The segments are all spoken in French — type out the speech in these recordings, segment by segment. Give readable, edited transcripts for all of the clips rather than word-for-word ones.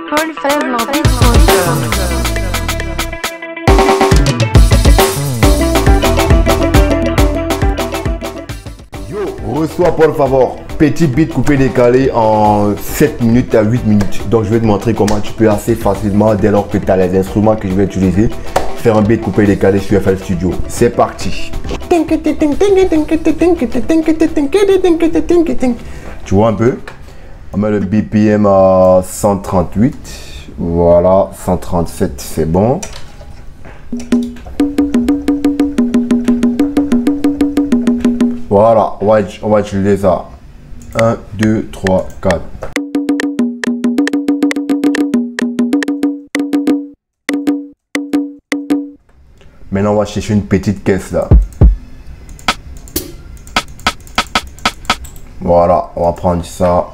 Paul faire l'ordinateur. Yo, reçois Paul Favor, petit beat coupé décalé en 7 minutes à 8 minutes. Donc je vais te montrer comment tu peux assez facilement, dès lors que tu as les instruments que je vais utiliser, faire un beat coupé décalé sur FL Studio. C'est parti. Tu vois un peu? On met le BPM à 138. Voilà, 137, c'est bon. Voilà, on va utiliser ça. 1, 2, 3, 4. Maintenant, on va chercher une petite caisse là. Voilà, on va prendre ça.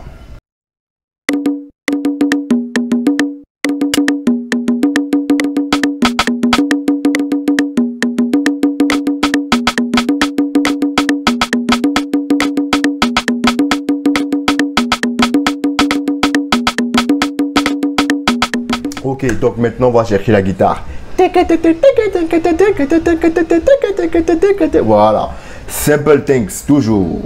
Ok, donc maintenant on va chercher la guitare. Voilà, simple things toujours.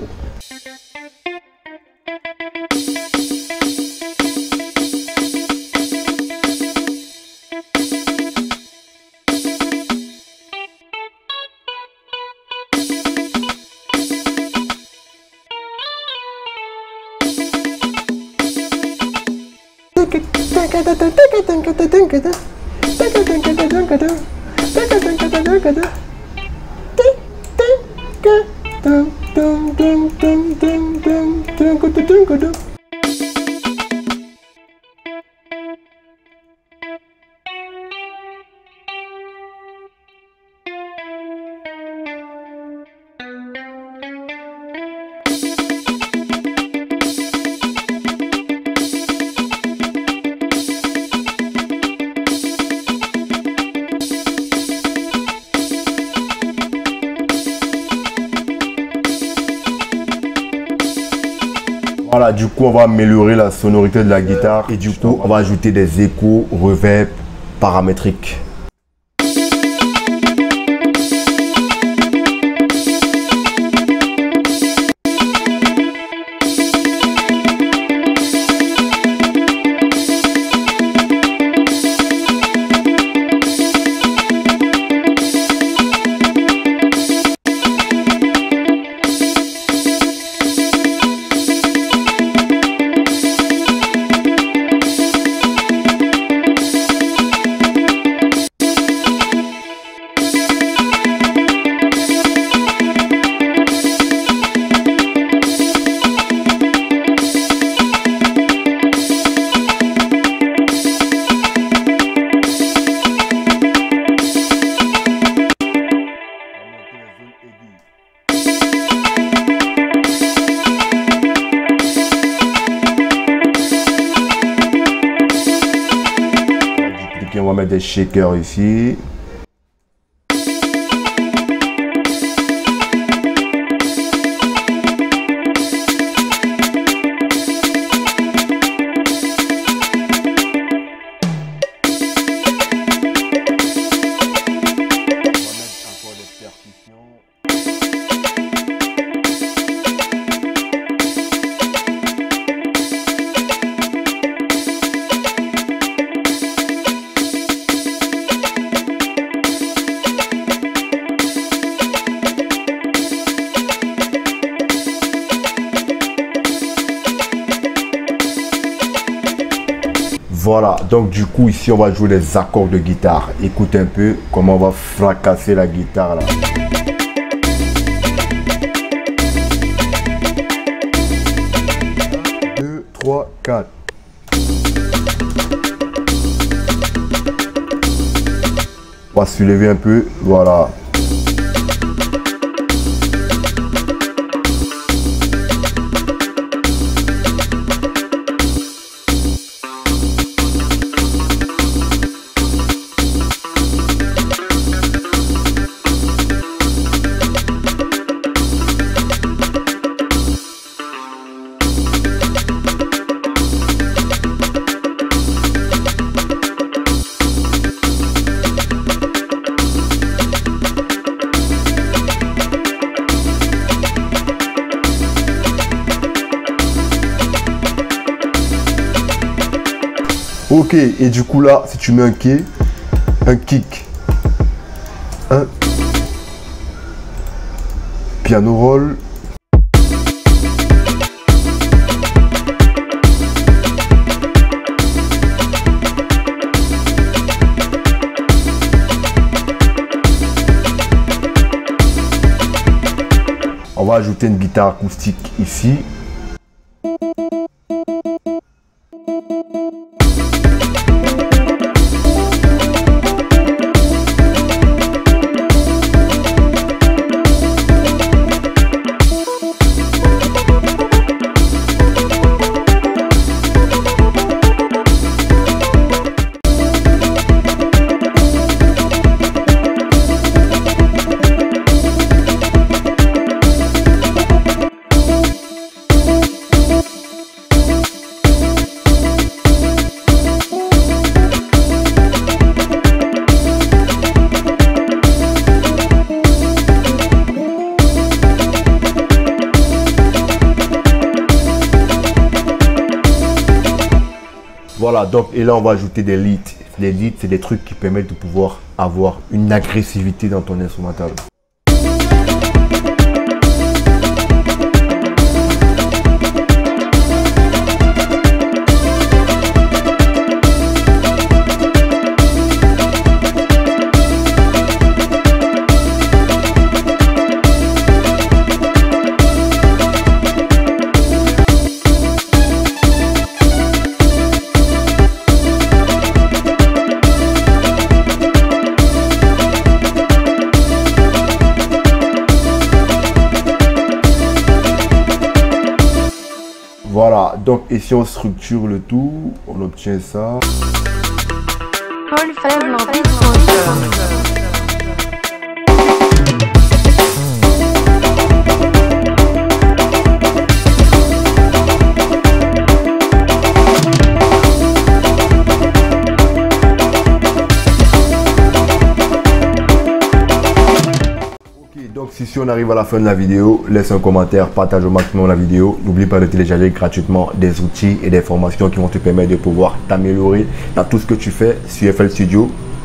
Voilà, du coup, on va améliorer la sonorité de la guitare et du coup, on va ajouter des échos, reverb paramétriques. On va mettre des shakers ici. Voilà, donc du coup ici on va jouer les accords de guitare. Écoute un peu comment on va fracasser la guitare là. Deux, trois, quatre. On va soulever un peu, voilà. Ok, et du coup là, si tu mets un kick, un piano roll, on va ajouter une guitare acoustique ici. Voilà, donc et là on va ajouter des leads. Les leads, c'est des trucs qui permettent de pouvoir avoir une agressivité dans ton instrumental. Voilà, donc et si on structure le tout, on obtient ça. Paul faible en bit son cœur. Donc si on arrive à la fin de la vidéo, laisse un commentaire, partage au maximum la vidéo. N'oublie pas de télécharger gratuitement des outils et des formations qui vont te permettre de pouvoir t'améliorer dans tout ce que tu fais sur FL Studio.